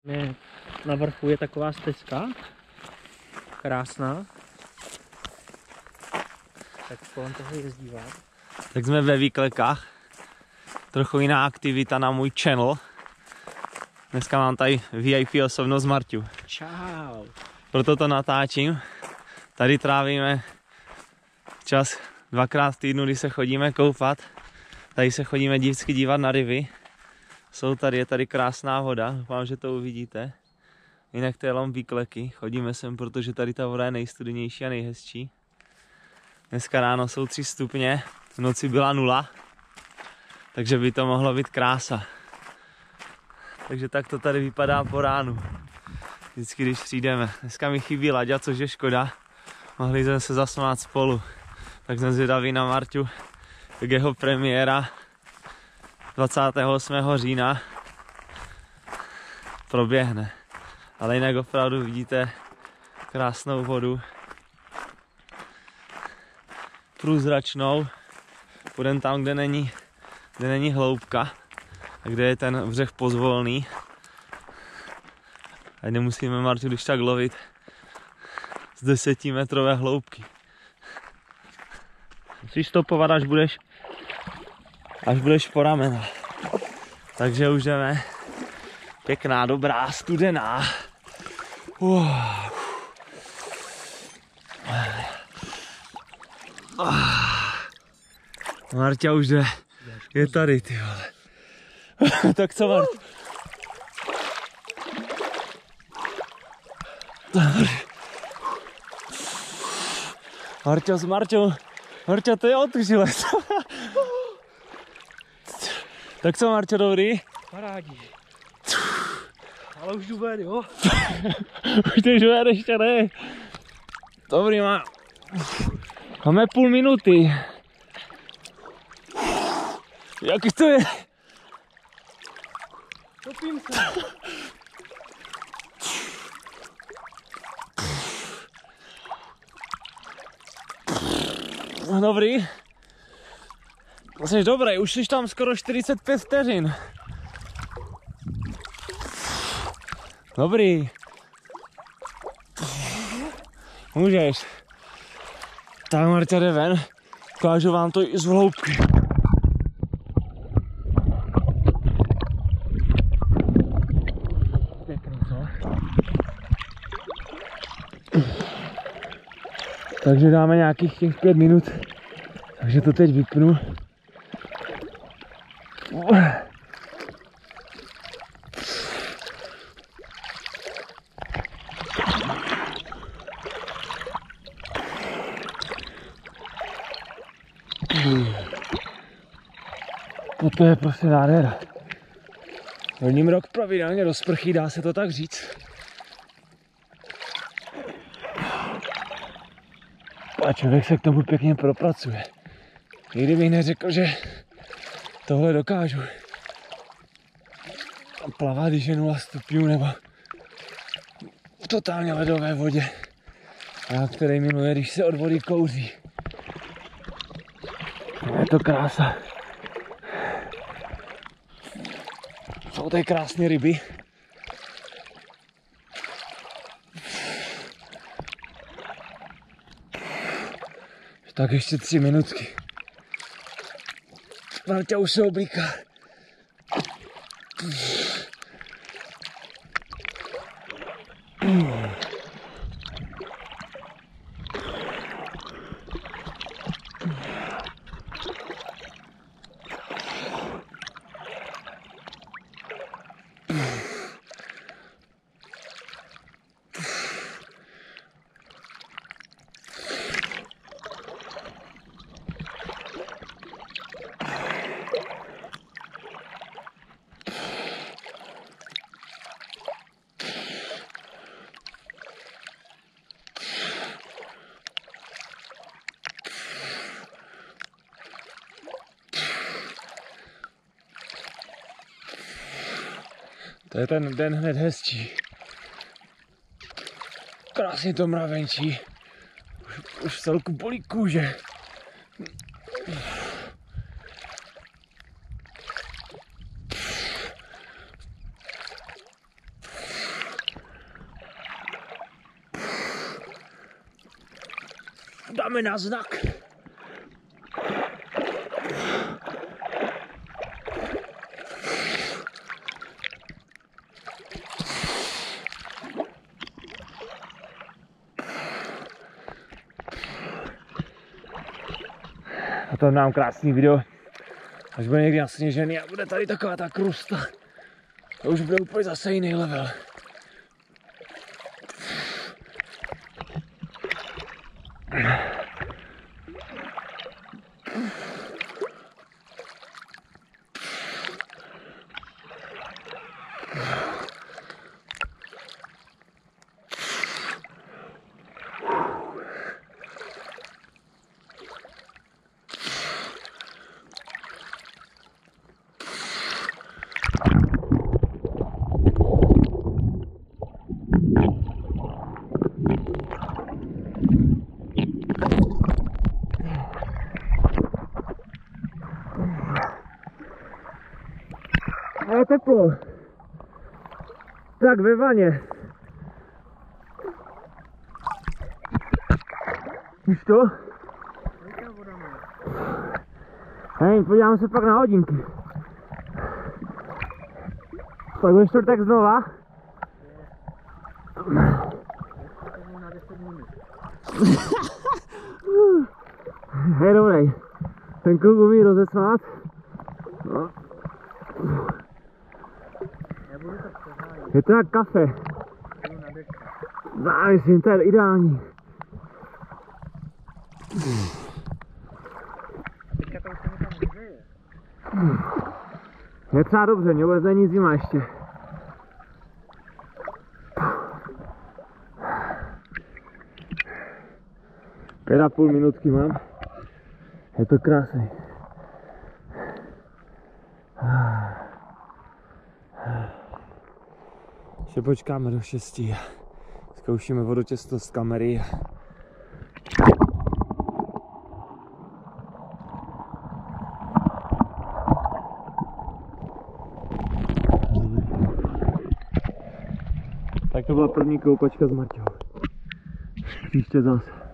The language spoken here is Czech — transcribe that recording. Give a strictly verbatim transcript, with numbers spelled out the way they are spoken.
Na vrchu je taková stezka, krásná, tak kolem toho jezdívat. Tak jsme ve Výklekách, trochu jiná aktivita na můj channel. Dneska mám tady V I P osobnost Marťu. Čau. Proto to natáčím. Tady trávíme čas dvakrát v týdnu, kdy se chodíme koupat. Tady se chodíme vždycky dívat na ryby. Jsou tady, je tady krásná voda, doufám, že to uvidíte. Jinak to je jenom Výkleky, chodíme sem, protože tady ta voda je nejstudenější a nejhezčí. Dneska ráno jsou tři stupně, v noci byla nula, takže by to mohlo být krása. Takže tak to tady vypadá po ránu, vždycky když přijdeme. Dneska mi chybí Laďa, což je škoda, mohli jsme se zasmát spolu. Tak jsem zvědavý na Marťu, jak jeho premiéra dvacátého osmého října proběhne. Ale jinak opravdu vidíte krásnou vodu, průzračnou. Půjdeme tam, kde není, kde není hloubka a kde je ten břeh pozvolný. A nemusíme Martu když tak lovit z desetimetrové hloubky. Musíš stopovat, až budeš, až budeš po ramena. Takže už jdeme. Pěkná, dobrá, studená. Uh. Marťa už jde. Je tady, ty vole. Tak co, Mart? Marťo s Marťou. Marťa, to je otužilec. Tak co, Marťo, dobrý? Parádi. Ale už jdu ven, jo? Už jdeš ven, ještě ne. Dobrý, má. Máme půl minuty. Jak to je? Topím se. Dobrý. Jsi dobrý, už jsi tam skoro čtyřicet pět vteřin. Dobrý. Můžeš. Tak Marta jde ven. Ukážu vám to i z hloubky. Pěkný, co? Takže dáme nějakých těch pět minut. Takže to teď vypnu. To je prostě nádhera. Hodním rok pravidelně do sprchy, dá se to tak říct. A člověk se k tomu pěkně propracuje. Nikdy bych neřekl, že tohle dokážu. Plavat, když je nula stupňů, nebo v totálně ledové vodě. A který miluje, když se od vody kouří. Je to krása. Jsou tady krásné ryby. Tak ještě tři minutky. Marťa už se oblíká. To je ten den hned hezčí. Krásně to mravenčí. Už, už v celku bolí kůže. Dáme na znak. A to nám krásný video, až bude někdy nasněžený a bude tady taková ta krusta. To už bude úplně zase jiný level. Ale teplo. Tak ve vaně. Už to? Hej, podívám se pak na hodinky. Tak bude čtvrtek znova. Hej, dobrý. Ten kluk umí rozesmát. No. Je to jak kafe. Závisím, to je ideální. Teďka to už se mi tam neděje. Je třeba dobře, mě vůbec není zima ještě. Pět a půl minutky mám. Je to krásný. Ještě počkáme do šesti a zkoušíme vodotěsto z kamery. Tak to byla první koupačka s Marťou. Příště zase.